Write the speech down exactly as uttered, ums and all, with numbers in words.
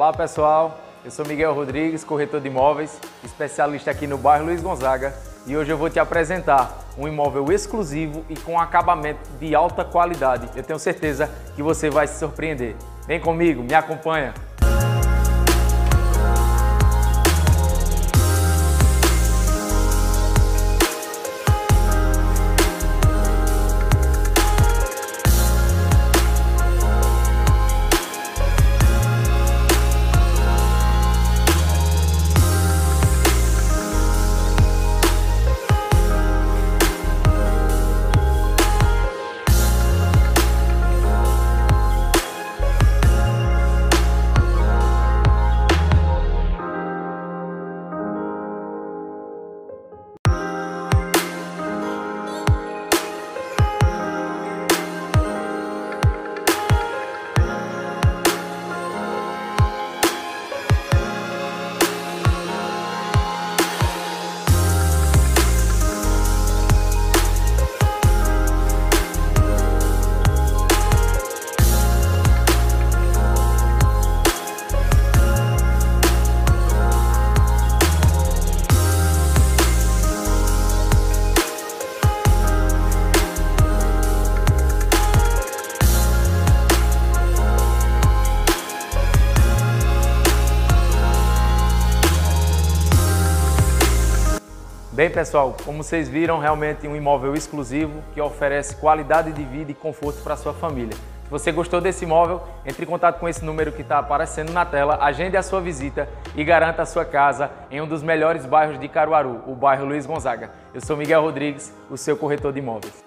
Olá pessoal, eu sou Miguel Rodrigues, corretor de imóveis, especialista aqui no bairro Luiz Gonzaga, e hoje eu vou te apresentar um imóvel exclusivo e com acabamento de alta qualidade. Eu tenho certeza que você vai se surpreender. Vem comigo, me acompanha! Bem pessoal, como vocês viram, realmente um imóvel exclusivo que oferece qualidade de vida e conforto para a sua família. Se você gostou desse imóvel, entre em contato com esse número que está aparecendo na tela, agende a sua visita e garanta a sua casa em um dos melhores bairros de Caruaru, o bairro Luiz Gonzaga. Eu sou Miguel Rodrigues, o seu corretor de imóveis.